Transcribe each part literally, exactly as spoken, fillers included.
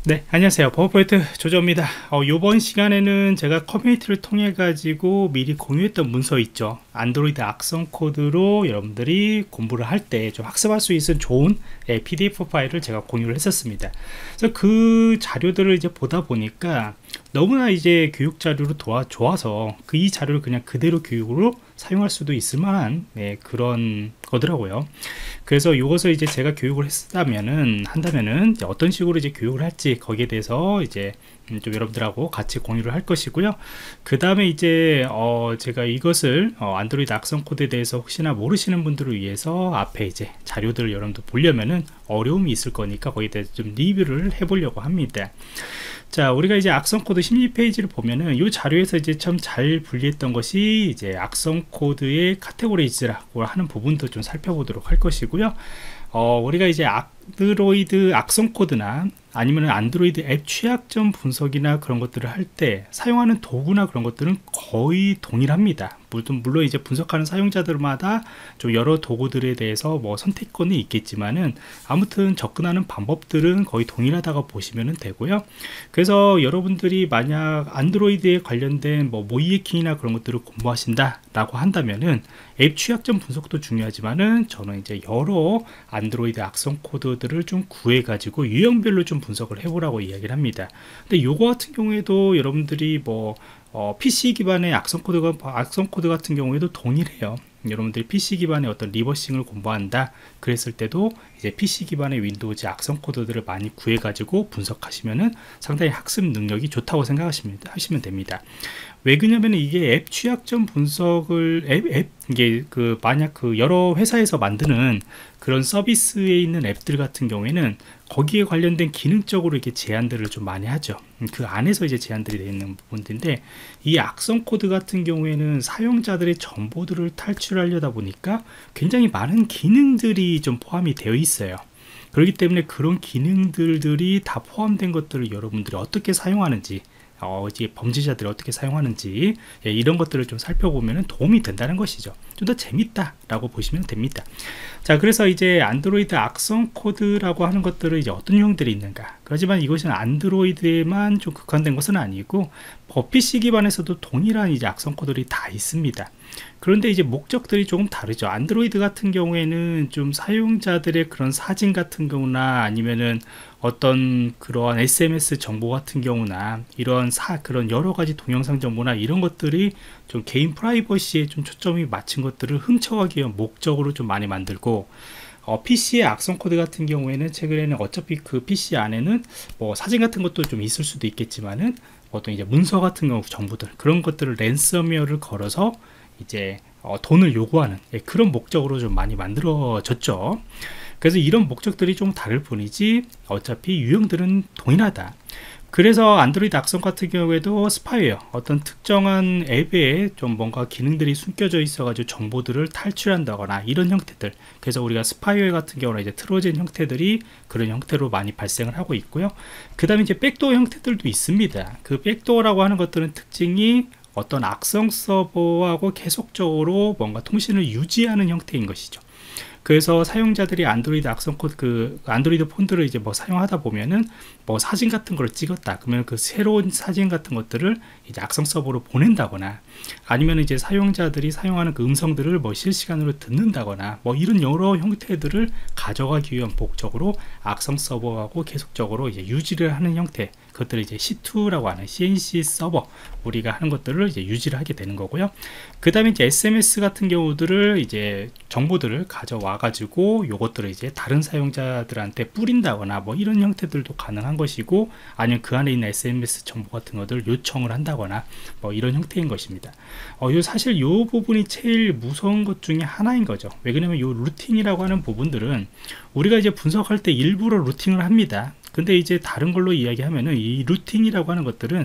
네, 안녕하세요. 버퍼포인트 조조입니다. 어, 이번 시간에는 제가 커뮤니티를 통해 가지고 미리 공유했던 문서 있죠. 안드로이드 악성 코드로 여러분들이 공부를 할 때 좀 학습할 수 있는 좋은 예, 피디에프 파일을 제가 공유를 했었습니다. 그래서 그 자료들을 이제 보다 보니까 너무나 이제 교육 자료로 도와, 좋아서 그 이 자료를 그냥 그대로 교육으로 사용할 수도 있을 만한 네, 그런 거더라고요. 그래서 이것을 이제 제가 교육을 했다면은 한다면은 이제 어떤 식으로 이제 교육을 할지 거기에 대해서 이제 음, 좀 여러분들하고 같이 공유를 할 것이고요. 그 다음에 이제 어 제가 이것을 어 안드로이드 악성 코드에 대해서 혹시나 모르시는 분들을 위해서 앞에 이제 자료들을 여러분들 보려면은 어려움이 있을 거니까 거기에 대해서 좀 리뷰를 해보려고 합니다. 자, 우리가 이제 악성 코드 심리 페이지를 보면은 이 자료에서 이제 참 잘 분리했던 것이 이제 악성 코드의 카테고리즈라고 하는 부분도 좀 살펴보도록 할 것이고요. 어, 우리가 이제 안드로이드 악성 코드나 아니면 안드로이드 앱 취약점 분석이나 그런 것들을 할 때 사용하는 도구나 그런 것들은 거의 동일합니다. 물론, 물론 이제 분석하는 사용자들마다 좀 여러 도구들에 대해서 뭐 선택권이 있겠지만은 아무튼 접근하는 방법들은 거의 동일하다고 보시면 되고요. 그래서 여러분들이 만약 안드로이드에 관련된 뭐 모이에킹이나 그런 것들을 공부하신다 라고 한다면은 앱 취약점 분석도 중요하지만은 저는 이제 여러 안드로이드 악성 코드들을 좀 구해 가지고 유형별로 좀 분석을 해보라고 이야기를 합니다. 근데 요거 같은 경우에도 여러분들이 뭐 어, 피씨 기반의 악성 코드가 악성 코드 같은 경우에도 동일해요. 여러분들이 피씨 기반의 어떤 리버싱을 공부한다 그랬을 때도 이제 피씨 기반의 윈도우즈 악성 코드들을 많이 구해 가지고 분석하시면은 상당히 학습 능력이 좋다고 생각하시면 하시면 됩니다. 왜 그러냐면 이게 앱 취약점 분석을 앱, 앱 이게 그 만약 그 여러 회사에서 만드는 그런 서비스에 있는 앱들 같은 경우에는 거기에 관련된 기능적으로 이렇게 제한들을 좀 많이 하죠. 그 안에서 이제 제한들이 되어 있는 부분인데 이 악성 코드 같은 경우에는 사용자들의 정보들을 탈출하려다 보니까 굉장히 많은 기능들이 좀 포함이 되어 있어요. 그렇기 때문에 그런 기능들이 다 포함된 것들을 여러분들이 어떻게 사용하는지 어, 이제 범죄자들이 어떻게 사용하는지 예, 이런 것들을 좀 살펴보면 도움이 된다는 것이죠. 좀 더 재밌다 라고 보시면 됩니다. 자, 그래서 이제 안드로이드 악성 코드라고 하는 것들은 이제 어떤 유형들이 있는가. 그렇지만 이것은 안드로이드에만 좀 국한된 것은 아니고 피씨 기반에서도 동일한 이제 악성 코드들이 다 있습니다. 그런데 이제 목적들이 조금 다르죠. 안드로이드 같은 경우에는 좀 사용자들의 그런 사진 같은 경우나 아니면은 어떤 그러한 에스엠에스 정보 같은 경우나 이런 사 그런 여러 가지 동영상 정보나 이런 것들이 좀 개인 프라이버시에 좀 초점이 맞춘 것들을 훔쳐가기 위한 목적으로 좀 많이 만들고 어, 피씨의 악성 코드 같은 경우에는 최근에는 어차피 그 피씨 안에는 뭐 사진 같은 것도 좀 있을 수도 있겠지만은 어떤 이제 문서 같은 경우 정보들 그런 것들을 랜섬웨어를 걸어서 이제 어, 돈을 요구하는 예, 그런 목적으로 좀 많이 만들어졌죠. 그래서 이런 목적들이 좀 다를 뿐이지 어차피 유형들은 동일하다. 그래서 안드로이드 악성 같은 경우에도 스파이웨어 어떤 특정한 앱에 좀 뭔가 기능들이 숨겨져 있어 가지고 정보들을 탈출한다거나 이런 형태들, 그래서 우리가 스파이웨어 같은 경우는 이제 트로젠 형태들이 그런 형태로 많이 발생을 하고 있고요. 그 다음에 이제 백도어 형태들도 있습니다. 그 백도어라고 하는 것들은 특징이 어떤 악성 서버하고 계속적으로 뭔가 통신을 유지하는 형태인 것이죠. 그래서 사용자들이 안드로이드 악성 코드 그 안드로이드 폰들을 이제 뭐 사용하다 보면은 뭐 사진 같은 걸 찍었다 그러면 그 새로운 사진 같은 것들을 이제 악성 서버로 보낸다거나 아니면 이제 사용자들이 사용하는 그 음성들을 뭐 실시간으로 듣는다거나 뭐 이런 여러 형태들을 가져가기 위한 목적으로 악성 서버하고 계속적으로 이제 유지를 하는 형태, 그것들을 이제 씨 투라고 하는 씨엔씨 서버 우리가 하는 것들을 이제 유지를 하게 되는 거고요. 그 다음에 이제 에스엠에스 같은 경우들을 이제 정보들을 가져와 가지고 요것들을 이제 다른 사용자들한테 뿌린다거나 뭐 이런 형태들도 가능한 것이고, 아니면 그 안에 있는 에스엠에스 정보 같은 것들을 요청을 한다거나 뭐 이런 형태인 것입니다. 어, 요 사실 요 부분이 제일 무서운 것 중에 하나인 거죠. 왜 그러냐면 요 루팅이라고 하는 부분들은 우리가 이제 분석할 때 일부러 루팅을 합니다. 근데 이제 다른 걸로 이야기하면은 이 루팅이라고 하는 것들은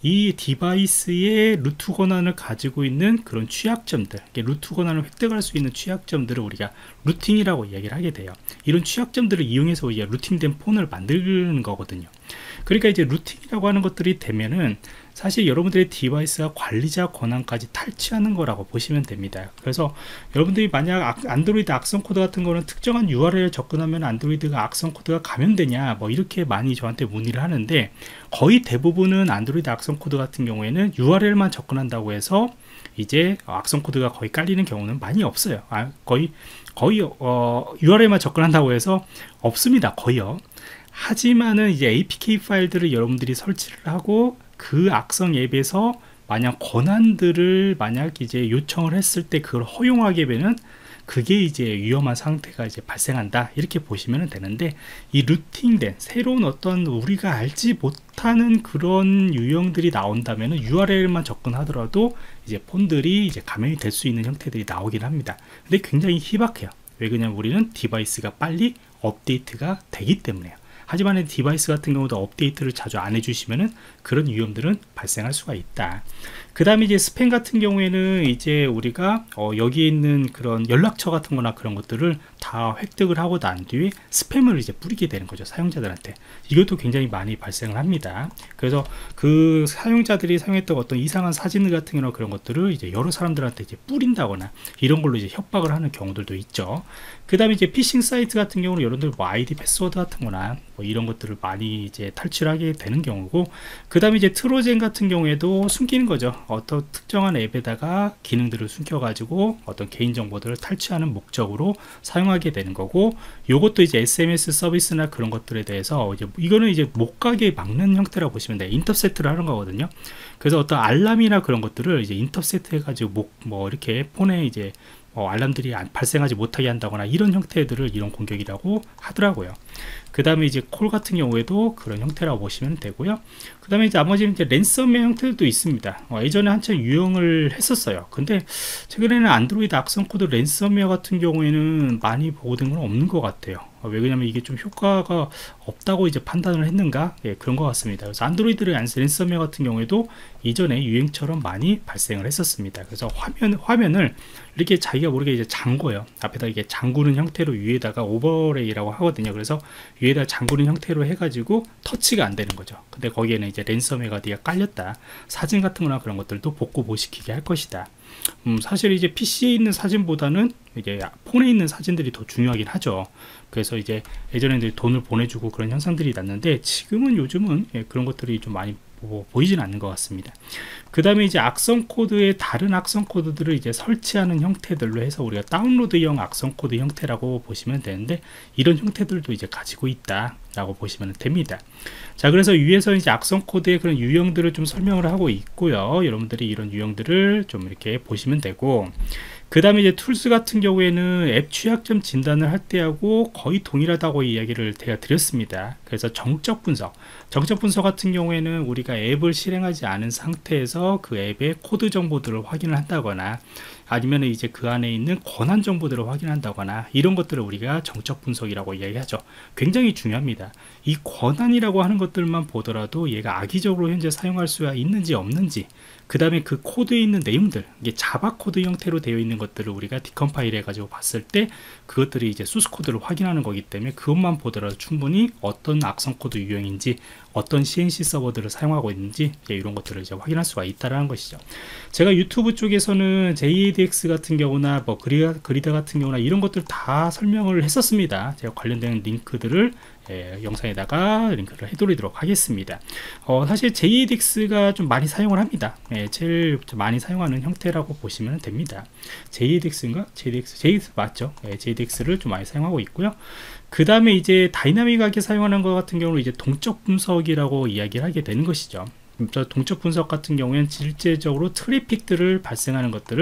이 디바이스의 루트 권한을 가지고 있는 그런 취약점들, 루트 권한을 획득할 수 있는 취약점들을 우리가 루팅이라고 이야기를 하게 돼요. 이런 취약점들을 이용해서 이제 루팅된 폰을 만드는 거거든요. 그러니까 이제 루팅이라고 하는 것들이 되면은 사실 여러분들의 디바이스가 관리자 권한까지 탈취하는 거라고 보시면 됩니다. 그래서 여러분들이 만약 안드로이드 악성 코드 같은 거는 특정한 유알엘에 접근하면 안드로이드가 악성 코드가 감염되냐 뭐 이렇게 많이 저한테 문의를 하는데, 거의 대부분은 안드로이드 악성 코드 같은 경우에는 유알엘만 접근한다고 해서 이제 악성 코드가 거의 깔리는 경우는 많이 없어요. 아, 거의 거의 어, 유알엘만 접근한다고 해서 없습니다. 거의요. 하지만은 이제 에이피케이 파일들을 여러분들이 설치를 하고 그 악성 앱에서 만약 권한들을 만약 이제 요청을 했을 때 그걸 허용하게 되면 그게 이제 위험한 상태가 이제 발생한다, 이렇게 보시면 되는데, 이 루팅된 새로운 어떤 우리가 알지 못하는 그런 유형들이 나온다면 유알엘만 접근하더라도 이제 폰들이 이제 감염이 될 수 있는 형태들이 나오긴 합니다. 근데 굉장히 희박해요. 왜 그러냐면 우리는 디바이스가 빨리 업데이트가 되기 때문에요. 하지만 디바이스 같은 경우도 업데이트를 자주 안 해주시면은 그런 위험들은 발생할 수가 있다. 그 다음에 이제 스팸 같은 경우에는 이제 우리가 어 여기에 있는 그런 연락처 같은 거나 그런 것들을 다 획득을 하고 난 뒤에 스팸을 이제 뿌리게 되는 거죠, 사용자들한테. 이것도 굉장히 많이 발생을 합니다. 그래서 그 사용자들이 사용했던 어떤 이상한 사진들 같은 거나 그런 것들을 이제 여러 사람들한테 이제 뿌린다거나 이런 걸로 이제 협박을 하는 경우들도 있죠. 그 다음에 이제 피싱 사이트 같은 경우는 여러분들 뭐 아이디 패스워드 같은 거나 뭐 이런 것들을 많이 이제 탈출하게 되는 경우고, 그 다음에 이제 트로젠 같은 경우에도 숨기는 거죠. 어떤 특정한 앱에다가 기능들을 숨겨 가지고 어떤 개인정보들을 탈취하는 목적으로 사용하게 되는 거고, 요것도 이제 에스엠에스 서비스나 그런 것들에 대해서 이제 이거는 이제 못 가게 막는 형태라고 보시면 돼요. 인터셉트를 하는 거거든요. 그래서 어떤 알람이나 그런 것들을 이제 인터셉트 해가지고 목, 뭐 이렇게 폰에 이제 어, 알람들이 발생하지 못하게 한다거나 이런 형태들을 이런 공격이라고 하더라고요. 그 다음에 이제 콜 같은 경우에도 그런 형태라고 보시면 되고요. 그 다음에 이제 나머지는 이제 랜섬웨어 형태도 있습니다. 어, 예전에 한참 유행을 했었어요. 근데 최근에는 안드로이드 악성 코드 랜섬웨어 같은 경우에는 많이 보고된 건 없는 것 같아요. 어, 왜 그러냐면 이게 좀 효과가 없다고 이제 판단을 했는가? 예, 그런 것 같습니다. 그래서 안드로이드 랜섬웨어 같은 경우에도 이전에 유행처럼 많이 발생을 했었습니다. 그래서 화면, 화면을 이렇게 자기가 모르게 이제 잠궈요. 앞에다 이게 잠그는 형태로 위에다가 오버레이라고 하거든요. 그래서 위에다 잠그는 형태로 해가지고 터치가 안 되는 거죠. 근데 거기에는 이제 랜섬웨어가 네가 깔렸다, 사진 같은 거나 그런 것들도 복구 못 시키게 할 것이다. 음, 사실 이제 피시에 있는 사진보다는 이제 폰에 있는 사진들이 더 중요하긴 하죠. 그래서 이제 예전에는 돈을 보내주고 그런 현상들이 났는데, 지금은 요즘은 예, 그런 것들이 좀 많이 뭐 보이진 않는 것 같습니다. 그 다음에 이제 악성 코드의 다른 악성 코드들을 이제 설치하는 형태들로 해서 우리가 다운로드형 악성 코드 형태라고 보시면 되는데, 이런 형태들도 이제 가지고 있다 라고 보시면 됩니다. 자, 그래서 위에서 이제 악성 코드의 그런 유형들을 좀 설명을 하고 있고요. 여러분들이 이런 유형들을 좀 이렇게 보시면 되고, 그 다음에 이제 툴스 같은 경우에는 앱 취약점 진단을 할 때하고 거의 동일하다고 이야기를 제가 드렸습니다. 그래서 정적 분석, 정적 분석 같은 경우에는 우리가 앱을 실행하지 않은 상태에서 그 앱의 코드 정보들을 확인을 한다거나, 아니면 이제 그 안에 있는 권한 정보들을 확인한다거나, 이런 것들을 우리가 정적 분석이라고 이야기하죠. 굉장히 중요합니다. 이 권한이라고 하는 것들만 보더라도 얘가 악의적으로 현재 사용할 수가 있는지 없는지, 그 다음에 그 코드에 있는 내용들, 이게 자바 코드 형태로 되어 있는 것들을 우리가 디컴파일 해가지고 봤을 때 그것들이 이제 소스 코드를 확인하는 거기 때문에 그것만 보더라도 충분히 어떤 악성 코드 유형인지, 어떤 씨엔씨 서버들을 사용하고 있는지 이런 것들을 이제 확인할 수가 있다는 것이죠. 제가 유튜브 쪽에서는 제이에이디엑스 같은 경우나 뭐 그리다, 그리다 같은 경우나 이런 것들 다 설명을 했었습니다. 제가 관련된 링크들을 예, 영상에다가 링크를 해드리도록 하겠습니다. 어, 사실 제이에이디엑스가 좀 많이 사용을 합니다. 예, 제일 많이 사용하는 형태라고 보시면 됩니다. 제이에이디엑스인가? 제이에이디엑스, 제이에이디엑스 맞죠? 예, 제이에이디엑스를 좀 많이 사용하고 있고요. 그 다음에 이제 다이나믹하게 사용하는 것 같은 경우는 이제 동적 분석이라고 이야기를 하게 되는 것이죠. 동적 분석 같은 경우에는 실제적으로 트래픽들을 발생하는 것들을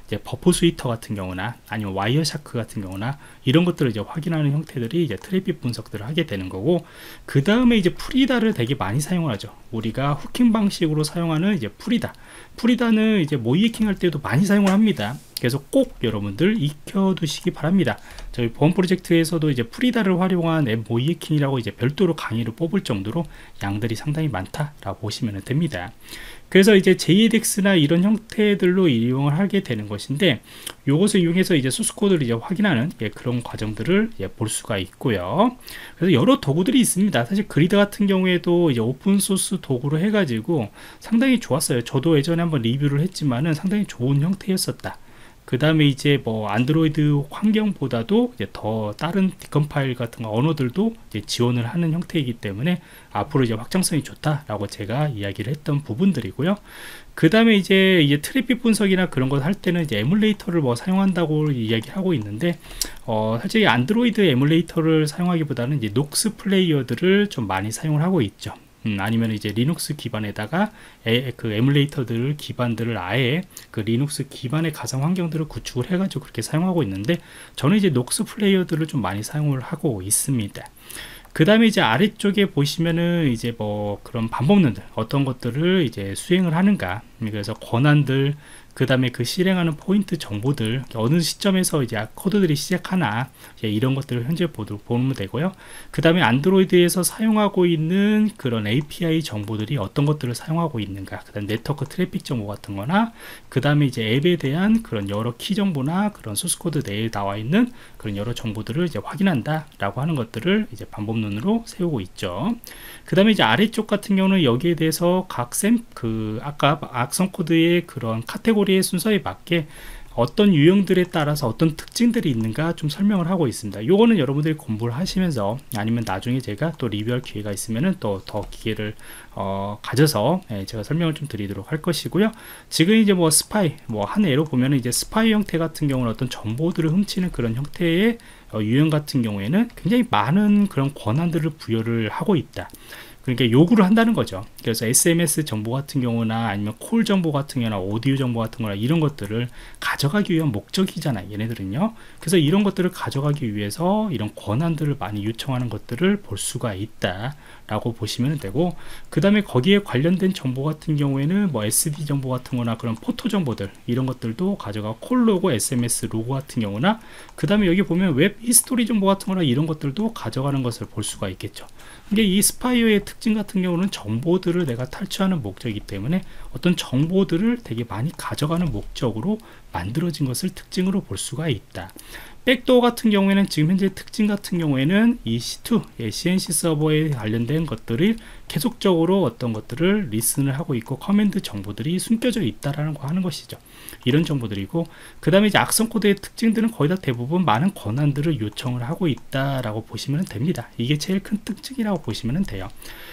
이제 버프 스위터 같은 경우나 아니면 와이어샤크 같은 경우나 이런 것들을 이제 확인하는 형태들이 이제 트래픽 분석들을 하게 되는 거고, 그 다음에 이제 프리다를 되게 많이 사용하죠. 우리가 후킹 방식으로 사용하는 이제 프리다. 프리다는 이제 모이에킹 할 때도 많이 사용을 합니다. 그래서 꼭 여러분들 익혀두시기 바랍니다. 저희 보험 프로젝트에서도 이제 프리다를 활용한 앱 모이에킹이라고 이제 별도로 강의를 뽑을 정도로 양들이 상당히 많다라고 보시면 됩니다. 그래서 이제 제이에드엑스나 이런 형태들로 이용을 하게 되는 것인데, 이것을 이용해서 이제 소스 코드를 이제 확인하는 예, 그런 과정들을 예, 볼 수가 있고요. 그래서 여러 도구들이 있습니다. 사실 그리드 같은 경우에도 이제 오픈 소스 도구로 해가지고 상당히 좋았어요. 저도 예전에 한번 리뷰를 했지만은 상당히 좋은 형태였었다. 그 다음에 이제 뭐 안드로이드 환경보다도 이제 더 다른 디컴파일 같은 언어들도 이제 지원을 하는 형태이기 때문에 앞으로 이제 확장성이 좋다라고 제가 이야기를 했던 부분들이고요. 그 다음에 이제 이제 트래픽 분석이나 그런 걸 할 때는 이제 에뮬레이터를 뭐 사용한다고 이야기를 하고 있는데, 어, 솔직히 안드로이드 에뮬레이터를 사용하기보다는 이제 녹스 플레이어들을 좀 많이 사용을 하고 있죠. 음, 아니면 이제 리눅스 기반에다가 에, 그 에뮬레이터들 기반들을 아예 그 리눅스 기반의 가상 환경들을 구축을 해가지고 그렇게 사용하고 있는데, 저는 이제 녹스 플레이어들을 좀 많이 사용을 하고 있습니다. 그 다음에 이제 아래쪽에 보시면은 이제 뭐 그런 반복론들 어떤 것들을 이제 수행을 하는가, 그래서 권한들, 그 다음에 그 실행하는 포인트 정보들, 어느 시점에서 이제 코드들이 시작하나 이런 것들을 현재 보면 되고요. 그 다음에 안드로이드에서 사용하고 있는 그런 에이피아이 정보들이 어떤 것들을 사용하고 있는가, 그 다음 네트워크 트래픽 정보 같은 거나, 그 다음에 이제 앱에 대한 그런 여러 키 정보나 그런 소스 코드 내에 나와 있는 그런 여러 정보들을 이제 확인한다 라고 하는 것들을 이제 반복론으로 세우고 있죠. 그 다음에 이제 아래쪽 같은 경우는 여기에 대해서 각 샘, 그 아까 악성 코드의 그런 카테고리의 순서에 맞게 어떤 유형들에 따라서 어떤 특징들이 있는가 좀 설명을 하고 있습니다. 요거는 여러분들이 공부를 하시면서 아니면 나중에 제가 또 리뷰할 기회가 있으면은 또 더 기회를 어, 가져서 예, 제가 설명을 좀 드리도록 할 것이고요. 지금 이제 뭐 스파이, 뭐 한 예로 보면은 이제 스파이 형태 같은 경우는 어떤 정보들을 훔치는 그런 형태의 어, 유형 같은 경우에는 굉장히 많은 그런 권한들을 부여를 하고 있다. 그러니까 요구를 한다는 거죠. 그래서 에스엠에스 정보 같은 경우나 아니면 콜 정보 같은 경우나 오디오 정보 같은 거나 이런 것들을 가져가기 위한 목적이잖아요, 얘네들은요. 그래서 이런 것들을 가져가기 위해서 이런 권한들을 많이 요청하는 것들을 볼 수가 있다 라고 보시면 되고, 그 다음에 거기에 관련된 정보 같은 경우에는 뭐 에스디 정보 같은 거나 그런 포토 정보들 이런 것들도 가져가 콜 로고, 에스엠에스 로고 같은 경우나, 그 다음에 여기 보면 웹 히스토리 정보 같은 거나 이런 것들도 가져가는 것을 볼 수가 있겠죠. 이게 이 스파이어의 특징 같은 경우는 정보들을 내가 탈취하는 목적이기 때문에 어떤 정보들을 되게 많이 가져가는 목적으로 만들어진 것을 특징으로 볼 수가 있다. 백도어 같은 경우에는 지금 현재 특징 같은 경우에는 이 씨 투, 예, 씨엔씨 서버에 관련된 것들이 계속적으로 어떤 것들을 리슨을 하고 있고 커맨드 정보들이 숨겨져 있다라는 거 하는 것이죠. 이런 정보들이고, 그 다음에 이제 악성 코드의 특징들은 거의 다 대부분 많은 권한들을 요청을 하고 있다라고 보시면 됩니다. 이게 제일 큰 특징이라고 보시면 돼요.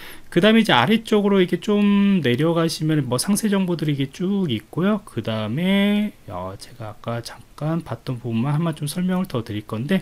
그 다음에 이제 아래쪽으로 이렇게 좀 내려가시면 뭐 상세 정보들이 이게 쭉 있고요. 그 다음에 어 제가 아까 잠깐 봤던 부분만 한번 좀 설명을 더 드릴 건데,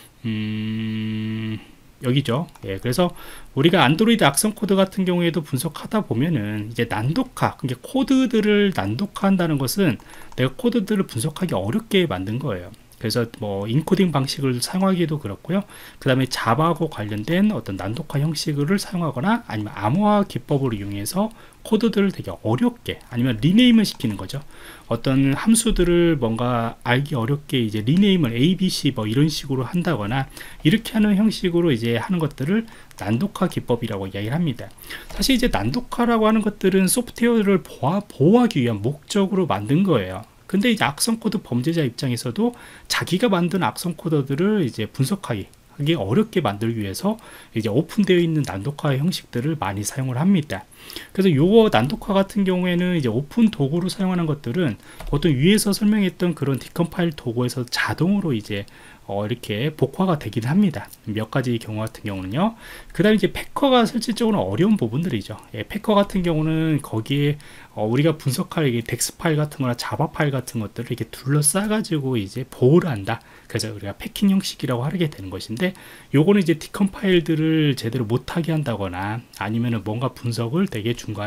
음 여기죠. 예, 그래서 우리가 안드로이드 악성 코드 같은 경우에도 분석하다 보면은 이제 난독화, 그러니까 코드들을 난독화한다는 것은 내가 코드들을 분석하기 어렵게 만든 거예요. 그래서 뭐 인코딩 방식을 사용하기도 그렇고요. 그 다음에 자바하고 관련된 어떤 난독화 형식을 사용하거나 아니면 암호화 기법을 이용해서 코드들을 되게 어렵게 아니면 리네임을 시키는 거죠. 어떤 함수들을 뭔가 알기 어렵게 이제 리네임을 에이 비 씨 뭐 이런 식으로 한다거나 이렇게 하는 형식으로 이제 하는 것들을 난독화 기법이라고 이야기를 합니다. 사실 이제 난독화라고 하는 것들은 소프트웨어를 보호, 보호하기 위한 목적으로 만든 거예요. 근데 이제 악성 코드 범죄자 입장에서도 자기가 만든 악성 코드들을 이제 분석하기 하기 어렵게 만들기 위해서 이제 오픈되어 있는 난독화 형식들을 많이 사용을 합니다. 그래서 요거 난독화 같은 경우에는 이제 오픈 도구로 사용하는 것들은 보통 위에서 설명했던 그런 디컴파일 도구에서 자동으로 이제 어 이렇게 복화가 되긴 합니다. 몇 가지 경우 같은 경우는요. 그 다음에 이제 패커가 실질적으로 어려운 부분들이죠. 예, 패커 같은 경우는 거기에 어 우리가 분석할 이게 덱스 파일 같은 거나 자바 파일 같은 것들을 이렇게 둘러싸 가지고 이제 보호를 한다. 그래서 우리가 패킹 형식이라고 하게 되는 것인데, 요거는 이제 디컴파일들을 제대로 못하게 한다거나 아니면은 뭔가 분석을 되게 중간에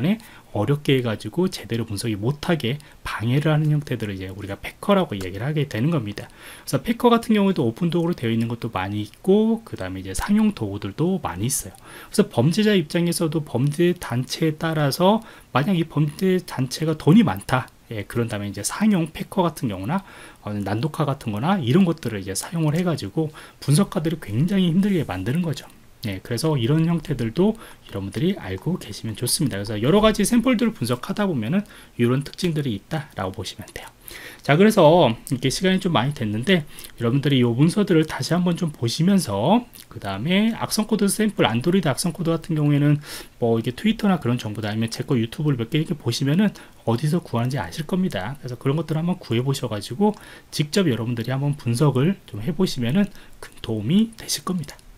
어렵게 해가지고 제대로 분석이 못하게 방해를 하는 형태들을 이제 우리가 패커라고 얘기를 하게 되는 겁니다. 그래서 패커 같은 경우에도 오픈 도구로 되어 있는 것도 많이 있고, 그 다음에 이제 상용 도구들도 많이 있어요. 그래서 범죄자 입장에서도 범죄 단체에 따라서 만약 이 범죄 단체가 돈이 많다, 예, 그런 다음에 이제 상용 패커 같은 경우나 어, 난독화 같은 거나 이런 것들을 이제 사용을 해가지고 분석가들이 굉장히 힘들게 만드는 거죠. 예, 그래서 이런 형태들도 여러분들이 알고 계시면 좋습니다. 그래서 여러 가지 샘플들을 분석하다 보면은 이런 특징들이 있다라고 보시면 돼요. 자, 그래서 이렇게 시간이 좀 많이 됐는데 여러분들이 이 문서들을 다시 한번 좀 보시면서, 그 다음에 악성 코드 샘플, 안드로이드 악성 코드 같은 경우에는 뭐 이게 트위터나 그런 정보도 아니면 제 거 유튜브를 몇 개 이렇게 보시면은 어디서 구하는지 아실 겁니다. 그래서 그런 것들을 한번 구해 보셔가지고 직접 여러분들이 한번 분석을 좀 해보시면은 큰 도움이 되실 겁니다.